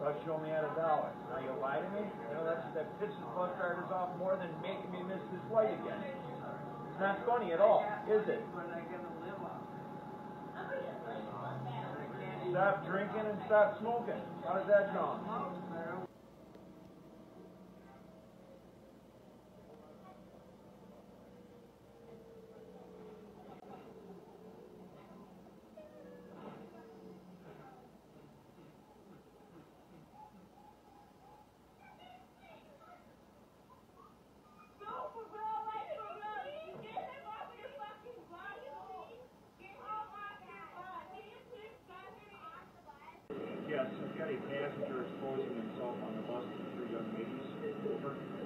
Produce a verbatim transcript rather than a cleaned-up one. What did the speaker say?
Well, show me at a dollar. Now you lie to me? You know, that's, that pisses bus drivers off more than making me miss this light again. It's not funny at all, is it? Stop drinking and stop smoking. How does that sound? Yes, I've got a passenger exposing himself on the bus to three young ladies. Over.